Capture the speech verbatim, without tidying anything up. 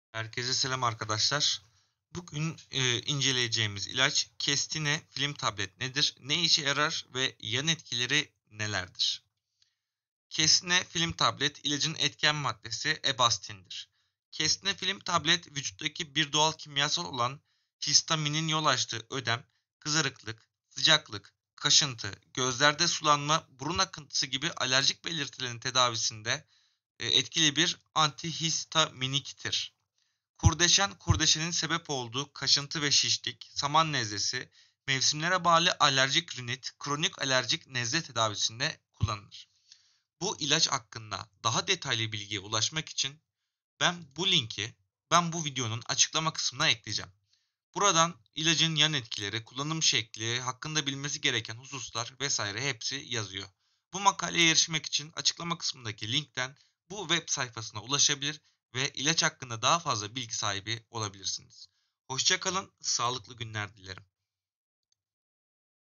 Herkese selam arkadaşlar. Bugün e, inceleyeceğimiz ilaç Kestine film tablet nedir? Ne işe yarar ve yan etkileri nelerdir? Kestine film tablet ilacın etken maddesi Ebastin'dir. Kestine film tablet vücuttaki bir doğal kimyasal olan histaminin yol açtığı ödem, kızarıklık, sıcaklık, kaşıntı, gözlerde sulanma, burun akıntısı gibi alerjik belirtilerin tedavisinde e, etkili bir antihistaminiktir. Kurdeşen, kurdeşenin sebep olduğu kaşıntı ve şişlik, saman nezlesi, mevsimlere bağlı alerjik rinit, kronik alerjik nezle tedavisinde kullanılır. Bu ilaç hakkında daha detaylı bilgiye ulaşmak için ben bu linki, ben bu videonun açıklama kısmına ekleyeceğim. Buradan ilacın yan etkileri, kullanım şekli, hakkında bilmesi gereken hususlar vesaire hepsi yazıyor. Bu makaleye erişmek için açıklama kısmındaki linkten bu web sayfasına ulaşabilir ve ilaç hakkında daha fazla bilgi sahibi olabilirsiniz. Hoşça kalın, sağlıklı günler dilerim.